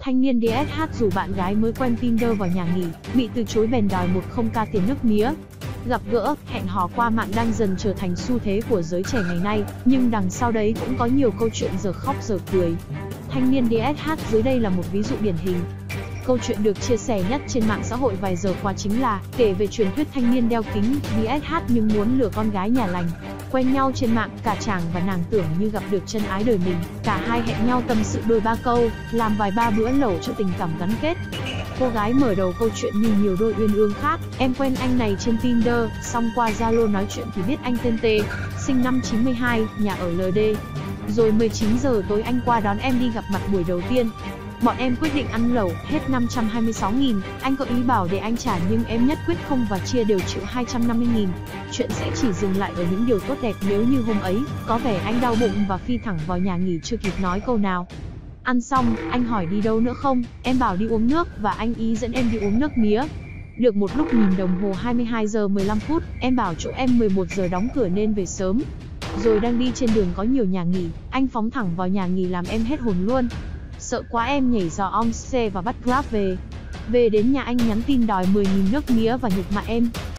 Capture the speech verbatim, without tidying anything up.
Thanh niên đê ét hát rủ bạn gái mới quen Tinder vào nhà nghỉ, bị từ chối bèn đòi một không k tiền nước mía. Gặp gỡ, hẹn hò qua mạng đang dần trở thành xu thế của giới trẻ ngày nay, nhưng đằng sau đấy cũng có nhiều câu chuyện giờ khóc giờ cười. Thanh niên đê ét hát dưới đây là một ví dụ điển hình. Câu chuyện được chia sẻ nhất trên mạng xã hội vài giờ qua chính là kể về truyền thuyết thanh niên đeo kính đê ét hát nhưng muốn lừa con gái nhà lành. Quen nhau trên mạng, cả chàng và nàng tưởng như gặp được chân ái đời mình, cả hai hẹn nhau tâm sự đôi ba câu, làm vài ba bữa lẩu cho tình cảm gắn kết. Cô gái mở đầu câu chuyện như nhiều đôi uyên ương khác, em quen anh này trên Tinder, xong qua Zalo nói chuyện thì biết anh tên T, sinh năm chín mươi hai, nhà ở lờ đê. Rồi mười chín giờ tối anh qua đón em đi gặp mặt buổi đầu tiên. Bọn em quyết định ăn lẩu, hết năm trăm hai mươi sáu nghìn, anh có ý bảo để anh trả nhưng em nhất quyết không và chia đều chịu hai trăm năm mươi nghìn. Chuyện sẽ chỉ dừng lại ở những điều tốt đẹp nếu như hôm ấy, có vẻ anh đau bụng và phi thẳng vào nhà nghỉ chưa kịp nói câu nào. Ăn xong, anh hỏi đi đâu nữa không, em bảo đi uống nước và anh ý dẫn em đi uống nước mía. Được một lúc nhìn đồng hồ hai mươi hai giờ mười lăm phút, em bảo chỗ em mười một giờ đóng cửa nên về sớm. Rồi đang đi trên đường có nhiều nhà nghỉ, anh phóng thẳng vào nhà nghỉ làm em hết hồn luôn. Sợ quá em nhảy giò om xe và bắt Grab về. Về đến nhà anh nhắn tin đòi mười nghìn nước mía và nhục mạ em.